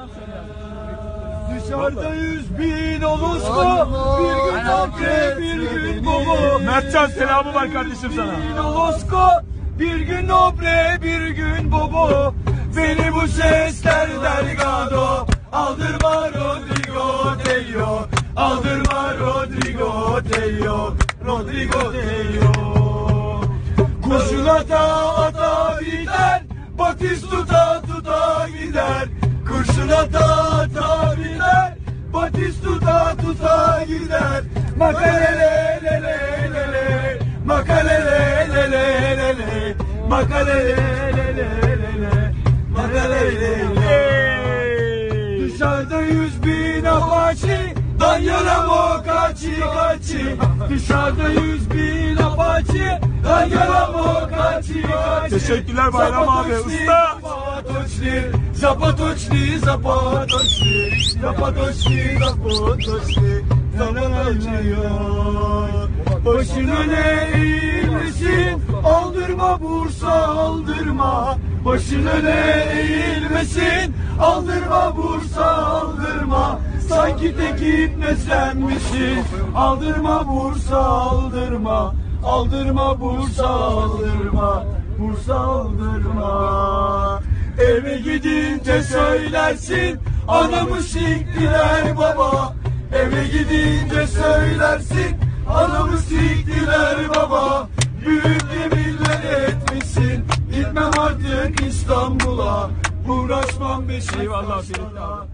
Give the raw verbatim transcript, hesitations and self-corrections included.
Dışarıda yüz bin oluz mu? Bir gün nobre, bir gün bobo. Mertcan selamı var kardeşim sana. Bin olosko, bir gün nobre, bir gün bobo. Beni bu sesler delgado. Aldırma Rodrigo Tello. Aldırma Rodrigo Tello. Rodrigo Tello. Kurşun ata ata biter. Batistuta tuta gider. Kurşun ata ata biter. Batistuta tuta gider. Makalele le le le le. Makalele le le le le. Makalele le le le le. Makalele le. Dışarıda yüz bin apaçi. Danyalamo kaçı kaçı. Dışarıda yüz bin apaçi. Danyalamo kaçı kaçı. Teşekkürler Bayram abi. Usta. Zapatoçli, zapatoçli, zapatoçli, zapatoçli, zaman acıyor. Başın öne eğilmesin, aldırma Bursa aldırma. Başın öne eğilmesin, aldırma Bursa aldırma. Sanki tek ipne sen misin? Aldırma Bursa aldırma. Aldırma Bursa aldırma. Bursa aldırma. Eve gidince söylersin, anamı siktiler baba. Eve gidince söylersin, anamı siktiler baba. Büyük yeminler etmişsin, gitmem artık İstanbul'a. Uğraşmam Beşiktaş'la.